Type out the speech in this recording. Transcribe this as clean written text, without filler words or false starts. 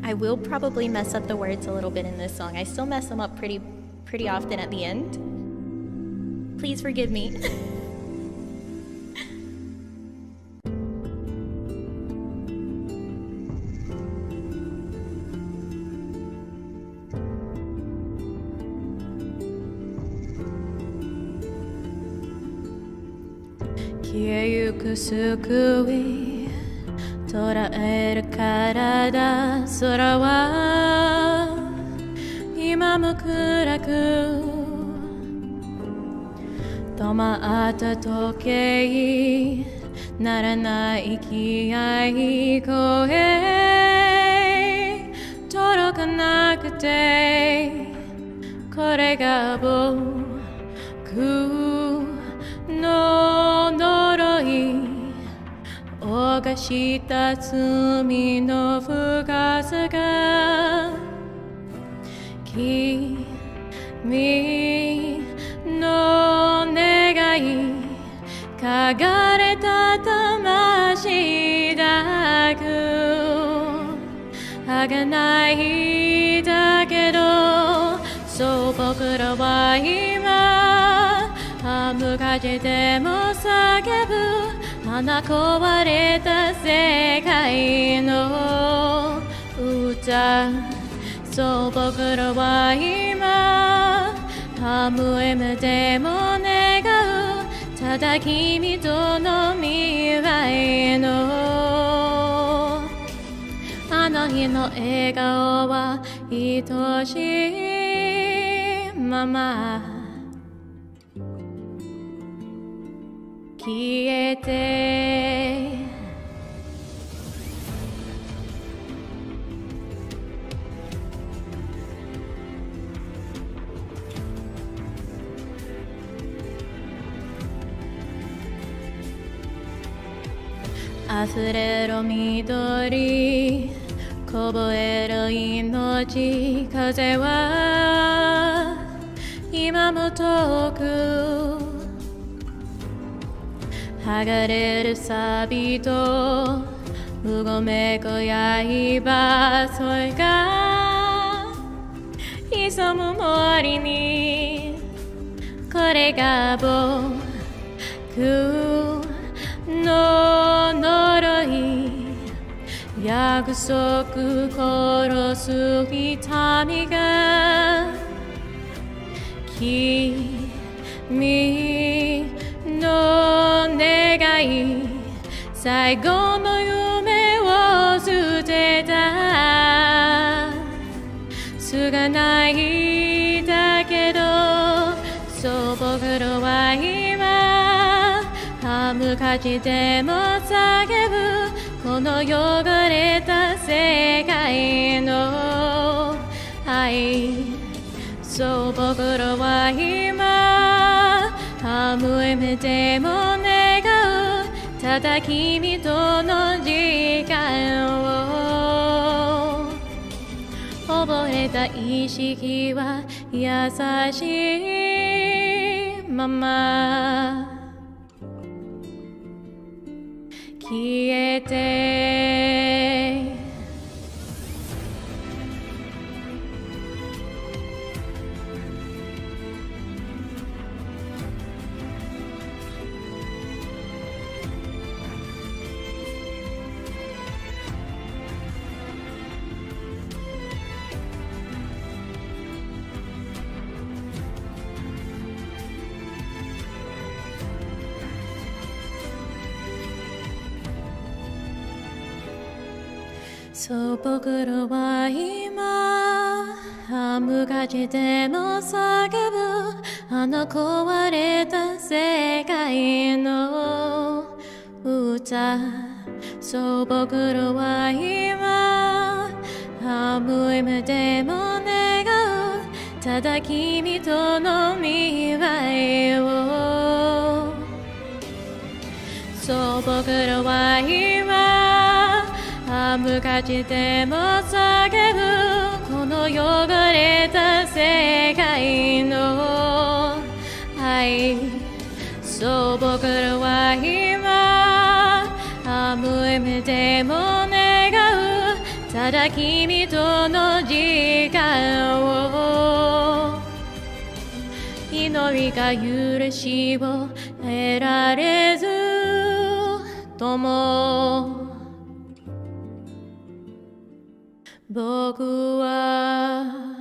I will probably mess up the words a little bit in this song. I still mess them up pretty often at the end. Please forgive me. Sukui toraeru karada sora wa ima mo kuraku tomatta tokei naranai kiai koe torokanakute kore ga boku no noroi 犯した罪の深さが君の願い嗅がれた魂だく儚いだけどそう僕らは今半分風でも叫ぶ花壊れた世界の歌そう僕らは今ハムエムでも願うただ君との未来のあの日の笑顔は愛しいまま消えて溢れる緑こぼれる命風は今も遠く剥がれる錆とうごめく刃それが潜む森にこれが僕の呪い約束殺す痛みが君の願い最後の夢を捨てた償いだけどそう僕らは今歯向かちでも叫ぶこの汚れた世界の愛そう僕らは今ハムエムでも願うただ君との時間を溺れた意識は優しいまま消えてそう僕らは今歯向かちでも叫ぶあの壊れた世界の歌そう僕らは今ハムエムでも願うただ君との未来をそう僕らは今歯向かちでも叫ぶこの汚れた世界の愛そう僕らは今ハムエムでも願うたただ君との時間を祈りが許しを得られずとも僕は